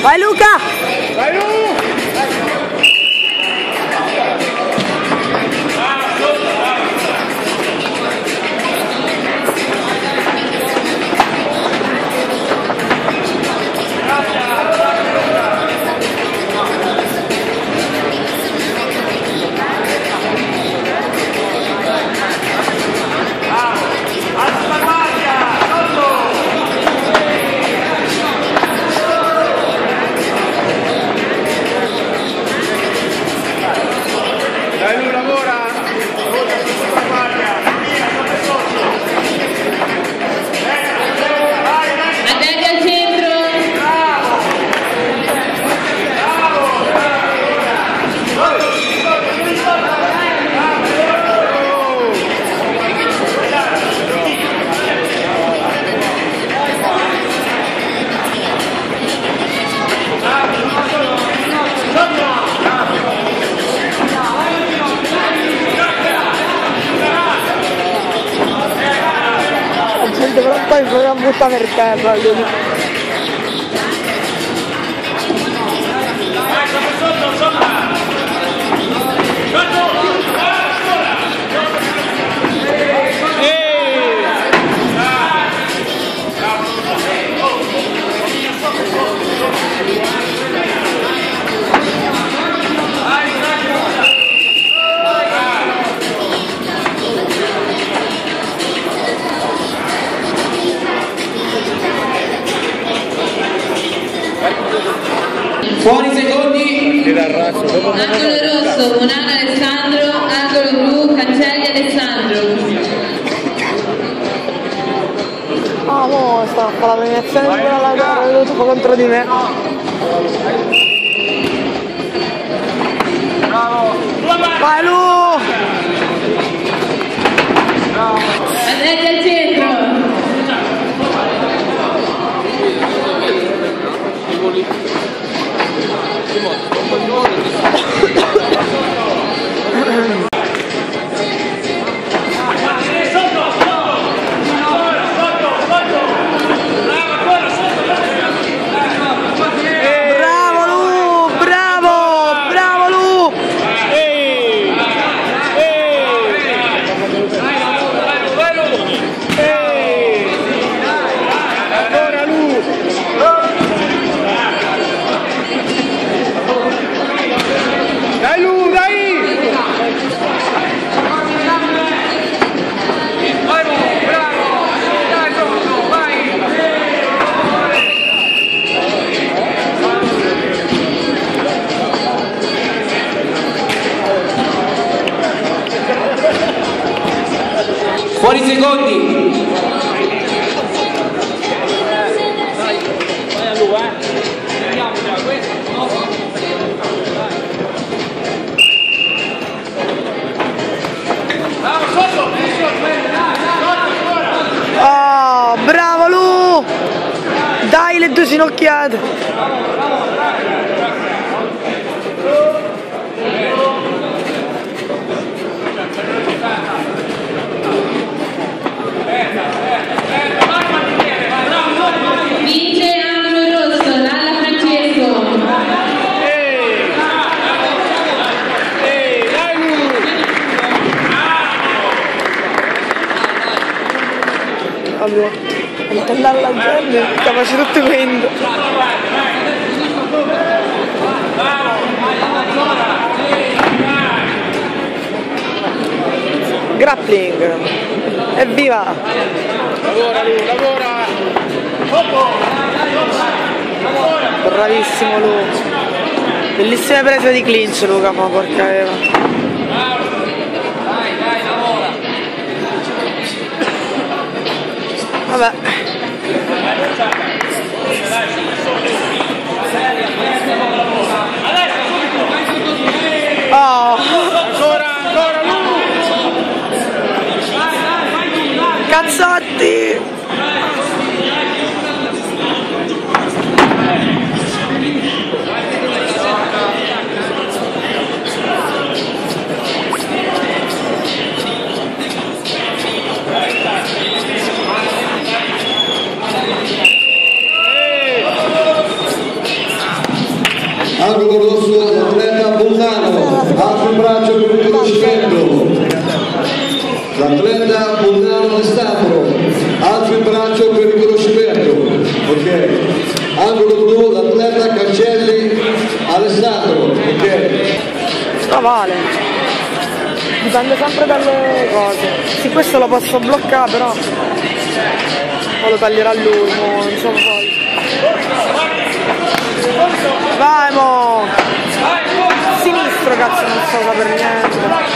Vai Luca! Vai Luca! Però poi proviamo a buttare per terra lui. Fuori secondi. Angolo rosso, Bonana Alessandro, angolo blu, Cancelli Alessandro. Ah, mo sta a fare la premiazione di quella la gara, è venuto contro di me. Bravo! Vai Lu! Andretti al centro. Fuori secondi. Vai a lui, andiamo già questo. Bravo, sotto! Oh, bravo Lu! Dai le due ginocchiate! Vince angolo rosso, Lalla Francesco. Vabbè, andare alla gente, capace tutto quindi. Grappling! Evviva! Lavora lui, lavora! Bravissimo Lu! Bellissime prese di clinch Luca, ma porca Eva! Dai, lavora! Vabbè! Oh! Ancora Lu! Cazzotti! alzo il braccio per il riconoscimento. Ok. Angolo blu, l'atleta Cancelli Alessandro. Ok. Ma vale. Dipende sempre dalle cose. Sì, questo lo posso bloccare, però o lo taglierà lui, non so poi. Vai mo! Sinistro, cazzo, non so per niente.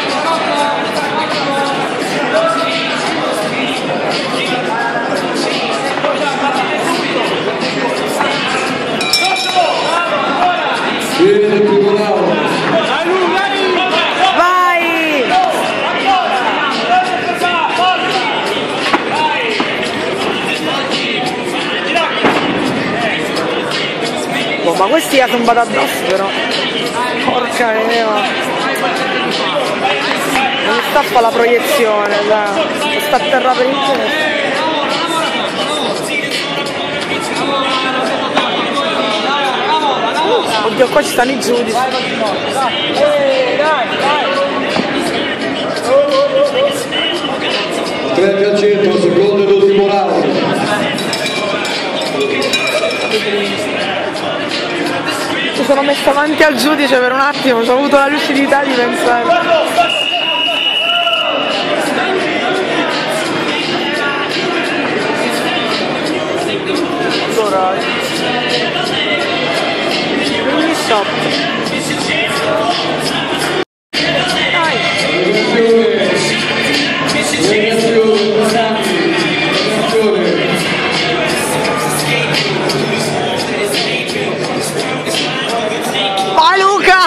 Viene il primo round. Vai! Oh, ma questi ha tombato addosso però. Porca mia. Non stappa la proiezione, dai. Sta a terra per intero. Oddio, qua ci stanno i giudici. Tre al centro, secondo ed ultimo round. Mi sono messa avanti al giudice per un attimo, ho avuto la lucidità di pensare. Quindi stop. Dai. Vai Luca!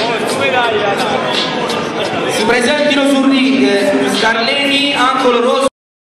Si presentino sul ring Scarleni, angolo rosso.